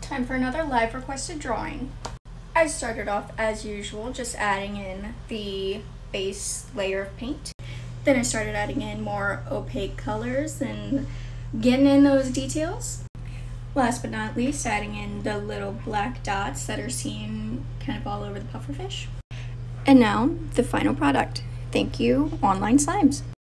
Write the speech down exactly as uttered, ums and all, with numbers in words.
Time for another live requested drawing. I started off as usual, just adding in the base layer of paint. Then I started adding in more opaque colors and getting in those details. Last but not least, adding in the little black dots that are seen kind of all over the pufferfish. And now, the final product. Thank you, Online Slimes.